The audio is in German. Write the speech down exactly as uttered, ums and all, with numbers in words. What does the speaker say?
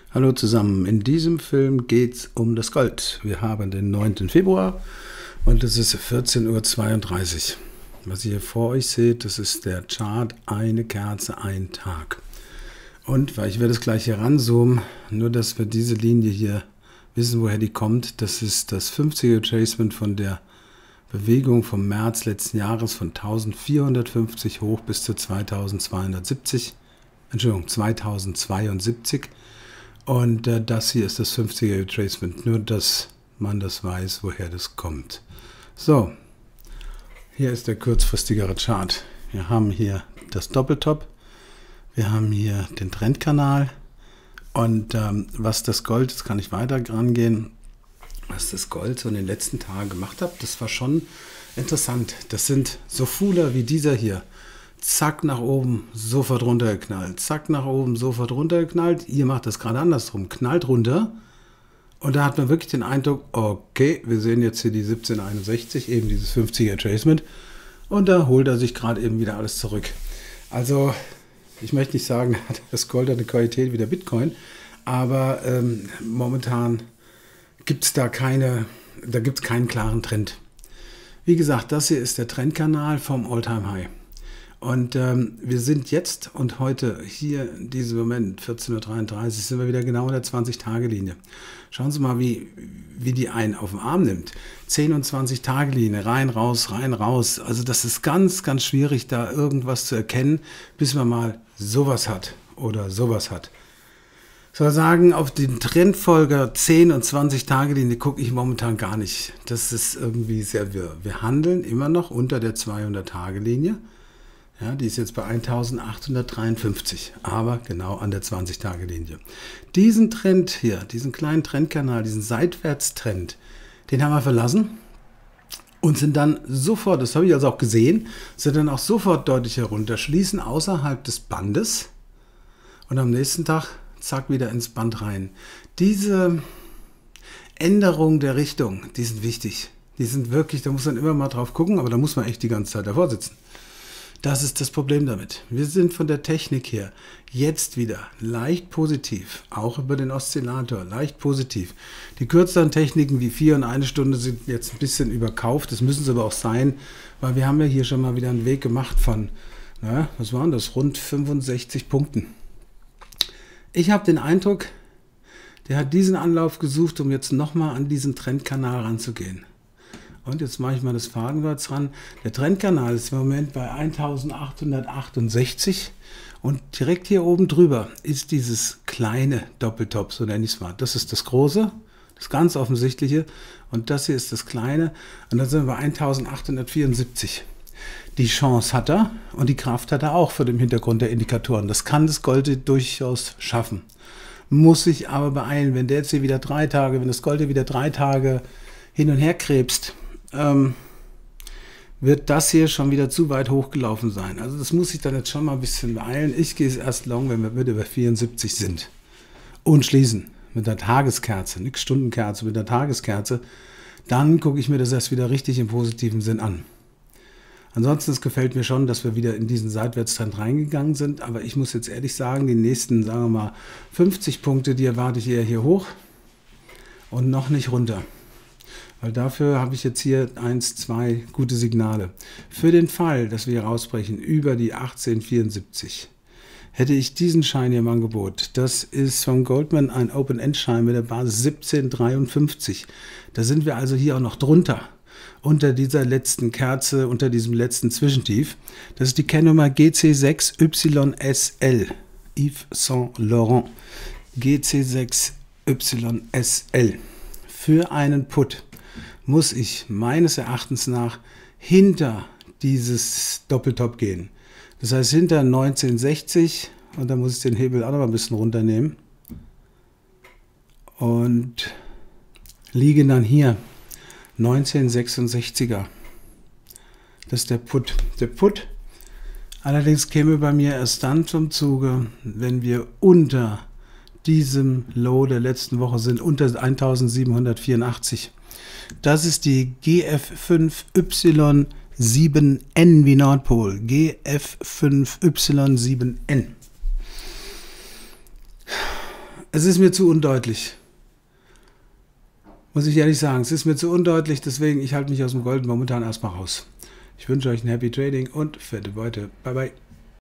Hallo zusammen, in diesem Film geht es um das Gold. Wir haben den neunten Februar und es ist vierzehn Uhr zweiunddreißig. Was ihr hier vor euch seht, das ist der Chart, eine Kerze, ein Tag. Und, weil ich werde es gleich hier ranzoomen, nur dass wir diese Linie hier wissen, woher die kommt. Das ist das fünfziger Retracement von der Bewegung vom März letzten Jahres von eintausendvierhundertfünfzig hoch bis zu zweitausendzweihundertsiebzig. Entschuldigung, zweitausendzweiundsiebzig. Und äh, das hier ist das fünfziger Retracement, nur dass man das weiß, woher das kommt. So, hier ist der kurzfristigere Chart. Wir haben hier das Doppeltop, wir haben hier den Trendkanal und ähm, was das Gold, jetzt kann ich weiter rangehen, was das Gold so in den letzten Tagen gemacht hat, das war schon interessant. Das sind so Fuhler wie dieser hier. Zack, nach oben, sofort runtergeknallt. Zack, nach oben, sofort runtergeknallt. Ihr macht das gerade andersrum. Knallt runter. Und da hat man wirklich den Eindruck, okay, wir sehen jetzt hier die siebzehnhunderteinundsechzig, eben dieses fünfziger Retracement. Und da holt er sich gerade eben wieder alles zurück. Also, ich möchte nicht sagen, das Gold hat eine Qualität wie der Bitcoin. Aber ähm, momentan gibt es da keine, da gibt es keinen klaren Trend. Wie gesagt, das hier ist der Trendkanal vom All-Time-High. Und ähm, wir sind jetzt und heute hier in diesem Moment, vierzehn Uhr dreiunddreißig, sind wir wieder genau in der zwanzig-Tage-Linie. Schauen Sie mal, wie, wie die einen auf den Arm nimmt. zehn- und zwanzig-Tage-Linie, rein, raus, rein, raus. Also das ist ganz, ganz schwierig, da irgendwas zu erkennen, bis man mal sowas hat oder sowas hat. Ich soll sagen, auf den Trendfolger zehn- und zwanzig-Tage-Linie gucke ich momentan gar nicht. Das ist irgendwie sehr wirr. Wir handeln immer noch unter der zweihundert-Tage-Linie. Ja, die ist jetzt bei eintausendachthundertdreiundfünfzig, aber genau an der zwanzig-Tage-Linie. Diesen Trend hier, diesen kleinen Trendkanal, diesen Seitwärtstrend, den haben wir verlassen und sind dann sofort, das habe ich also auch gesehen, sind dann auch sofort deutlich herunter, schließen außerhalb des Bandes und am nächsten Tag, zack, wieder ins Band rein. Diese Änderung der Richtung, die sind wichtig. Die sind wirklich, da muss man immer mal drauf gucken, aber da muss man echt die ganze Zeit davor sitzen. Das ist das Problem damit. Wir sind von der Technik her jetzt wieder leicht positiv, auch über den Oszillator, leicht positiv. Die kürzeren Techniken wie vier und eine Stunde sind jetzt ein bisschen überkauft, das müssen sie aber auch sein, weil wir haben ja hier schon mal wieder einen Weg gemacht von, na, was waren das, rund fünfundsechzig Punkten. Ich habe den Eindruck, der hat diesen Anlauf gesucht, um jetzt nochmal an diesen Trendkanal ranzugehen. Und jetzt mache ich mal das Fadenkreuz ran. Der Trendkanal ist im Moment bei eintausendachthundertachtundsechzig und direkt hier oben drüber ist dieses kleine Doppeltop, so nenne ich es mal. Das ist das große, das ganz offensichtliche und das hier ist das kleine und dann sind wir bei eintausendachthundertvierundsiebzig. Die Chance hat er und die Kraft hat er auch vor dem Hintergrund der Indikatoren. Das kann das Gold durchaus schaffen. Muss sich aber beeilen, wenn der jetzt hier wieder drei Tage, wenn das Gold hier wieder drei Tage hin und her krebst, Ähm, wird das hier schon wieder zu weit hochgelaufen sein. Also das muss ich dann jetzt schon mal ein bisschen beeilen. Ich gehe es erst long, wenn wir wieder bei vierundsiebzig sind. Und schließen mit der Tageskerze, nicht Stundenkerze, mit der Tageskerze. Dann gucke ich mir das erst wieder richtig im positiven Sinn an. Ansonsten, es gefällt mir schon, dass wir wieder in diesen Seitwärtstrend reingegangen sind. Aber ich muss jetzt ehrlich sagen, die nächsten, sagen wir mal, fünfzig Punkte, die erwarte ich eher hier hoch und noch nicht runter. Weil dafür habe ich jetzt hier eins, zwei gute Signale. Für den Fall, dass wir hier rausbrechen über die achtzehnhundertvierundsiebzig, hätte ich diesen Schein hier im Angebot. Das ist von Goldman ein Open-End-Schein mit der Basis siebzehnhundertdreiundfünfzig. Da sind wir also hier auch noch drunter. Unter dieser letzten Kerze, unter diesem letzten Zwischentief. Das ist die Kennnummer G C sechs Y S L. Yves Saint Laurent. G C sechs Y S L. Für einen Put muss ich meines Erachtens nach hinter dieses Doppeltop gehen. Das heißt hinter neunzehn-sechzig und dann muss ich den Hebel auch noch mal ein bisschen runternehmen und liege dann hier neunzehn-sechsundsechziger. Das ist der Put. Der Put allerdings käme bei mir erst dann zum Zuge, wenn wir unter diesem Low der letzten Woche sind, unter eintausendsiebenhundertvierundachtzig. Das ist die G F fünf Y sieben N wie Nordpol. G F fünf Y sieben N. Es ist mir zu undeutlich. Muss ich ehrlich sagen, es ist mir zu undeutlich, deswegen ich halte mich aus dem Gold momentan erstmal raus. Ich wünsche euch ein Happy Trading und fette Beute. Bye bye.